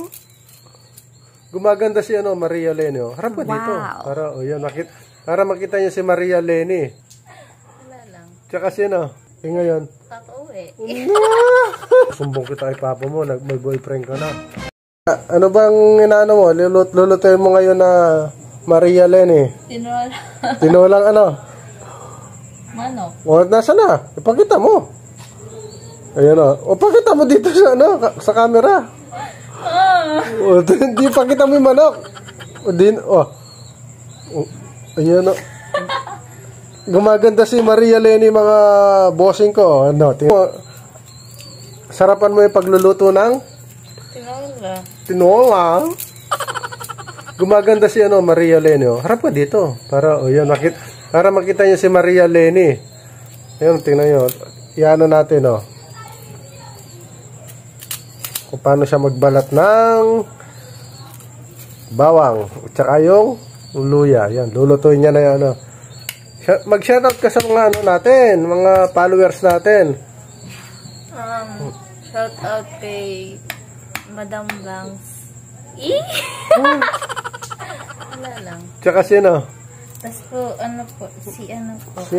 oh. Gumaganda si Maria Leni, oh. Harap ka dito. Para, yan, para makita niyo si Maria Leni. Wala lang. Tsaka si ngayon. Kakauwi. Sumbong kita kay papa mo, may boyfriend ka na. Ano bang inaano mo? Lulutuin mo ngayon na Maria Leni? Tinola. Tinolang Manok. O, nasa na? Ipakita mo. Ayan o. O, pakita mo dito sa sa camera. O, hindi pakita mo yung manok. O, ayan o. Gumaganda si Maria Leni, mga bossing ko. Sarapan mo yung pagluluto ng tinola. Gumaganda si Maria Leni, oh. Harap ka dito. Para, yan, para makita niyo si Maria Leni. Ayan, tingnan nyo. Iano natin, oh. Kung paano siya magbalat ng bawang. At saka yung luya. Ayan, lulutuin niya na yan, mag-shoutout ka sa mga natin, mga followers natin. Shoutout kay Madam Banks. Wala lang. Tsaka sino? Tapos po, Si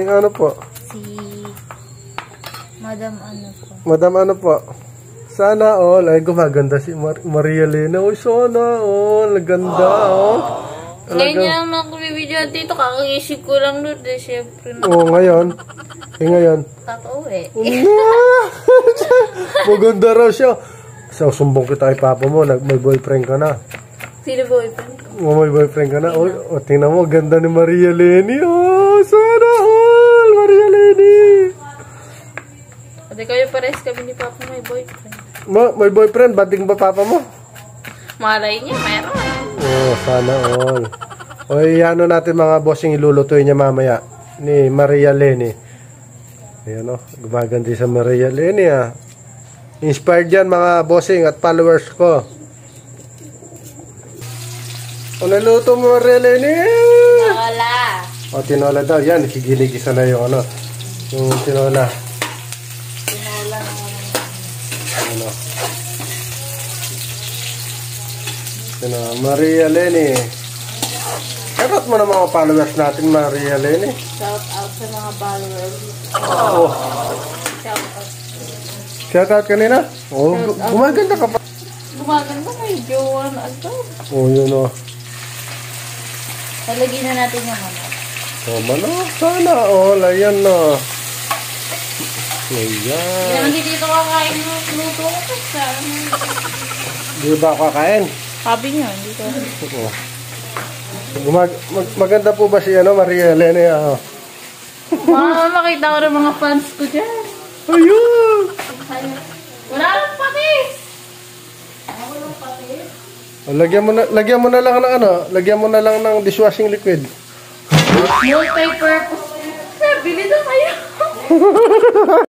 Madam po. Sana all. Ay, gumaganda si Maria Leni. Uy, sana all. Ganda, Ngayon niya lang nakabibidyo dito. Kakagising ko lang doon. Siyempre na. Oo, ngayon. Ngayon. Kakauwi. Maganda raw siya. Sumbong kita kay papa mo. May boyfriend ka na. Sino boyfriend? May boyfriend ka na. O, tingnan mo. Ganda ni Maria Leni. Oh, sana all. Maria Leni. Hindi kayo pares kami ni papa may boyfriend. May boyfriend? Bading ba papa mo? Malay niya, meron. Oh, sana all. O, ano natin mga bossing ilulutuin niya mamaya ni Maria Leni. Ayan gumaganda sa Maria Leni Inspired yan mga bossing at followers ko. O, naluto mo Maria Leni? Tinola. O, tinola daw. Yan, ikigiligisa na yung yung tinola. Tinola naman. Maria Leni. Shoutout mo na mga followers natin, Maria Leni. Shout out sa mga followers. Shout out. Shoutout kanina? Oh, gumaganda ka pa. Gumaganda kay Joan. Oh, yun Talagyan na natin yung manok. Oh, manok. Sana all. Ayan Ayan. Hindi naman dito kakain ng luto ko. Di ba kakain? Sabi niya, dito. Maganda po ba si Maria Leni? Makita ko ng mga fans ko dyan. Ayun! Wala lang patis! Lagyan mo na lang ng lagyan mo na lang ng dishwashing liquid. Multi-purpose. Bili na kayo.